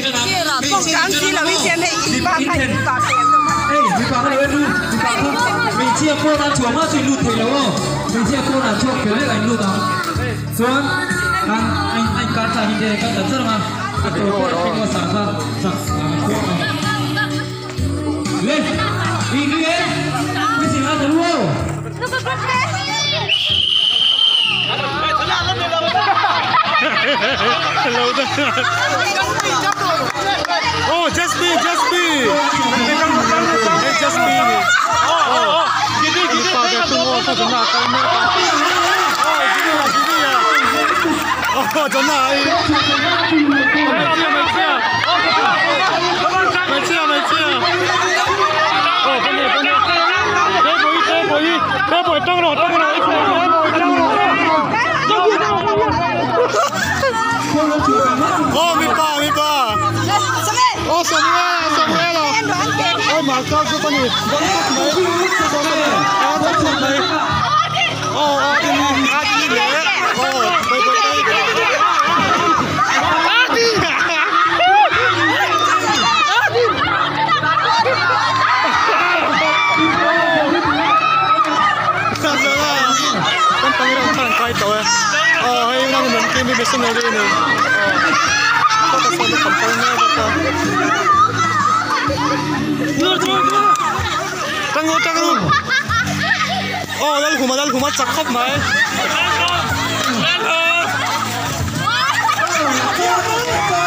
kia là không cám chi là vi xem hay ba thay cả tiền ê vi ba cái luôn vi ba không mình chia cô ta chuồng á chuyện lụt thì đúng không mình chia cô là chuồng kiểu này anh lụt à xuống anh cắt ra hình thế cắt tận rất mà tôi có một sản phẩm lên đi đi em cái gì ăn đúng không Oh, just me. Hey, just me. Oh. Gini. Oh, 전화. 매치야. Oh, bener. Boy, tong lo. Oh, mi pa. Oh, Samuel. Oh, my God, so funny. Oh, hay đang mình kia mình xem này đi nè. Có cái phần cầm tay nha các bạn. Tăng luôn. Dal khuma chắc khóc mày. Lên